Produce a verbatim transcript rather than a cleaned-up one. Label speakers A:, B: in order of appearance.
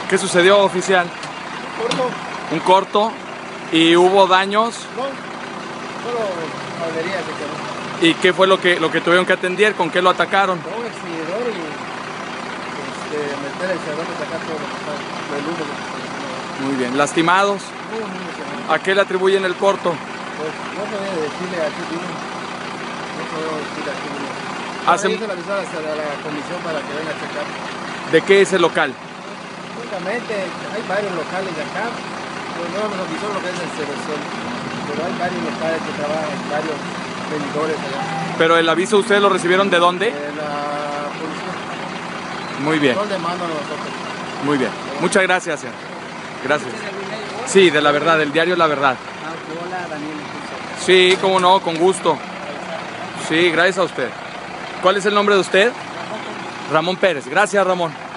A: ¿Qué sucedió, oficial?
B: Corto.
A: ¿Un corto? ¿Y hubo daños?
B: No, solo avería se quedó.
A: ¿Y qué fue lo que, lo que tuvieron que atender? ¿Con qué lo atacaron?
B: Con un extinguidor y este, meter el extinguidor y sacar todo lo que está el humo.
A: Muy bien. ¿Lastimados?
B: Muy, muy emocionante.
A: ¿A qué le atribuyen el corto?
B: Pues no podía decirle a qué vino. No podía decirle a qué vino.
A: Hace...
B: Ahora hice la avisar hasta la comisión para que venga a checar.
A: ¿De qué es el local?
B: Únicamente hay varios locales de acá. Pero no nos avisó lo que es el Cerezón. Pero hay varios locales que trabajan, varios vendedores allá.
A: ¿Pero el aviso ustedes lo recibieron de dónde?
B: De la policía.
A: Muy bien.
B: No le mando a nosotros.
A: Muy bien. Muchas gracias, señor. Gracias. Sí, de La Verdad, el diario La Verdad.
B: Hola, Daniel.
A: Sí, cómo no, con gusto. Sí, gracias a usted. ¿Cuál es el nombre de usted? Ramón Pérez. Gracias, Ramón.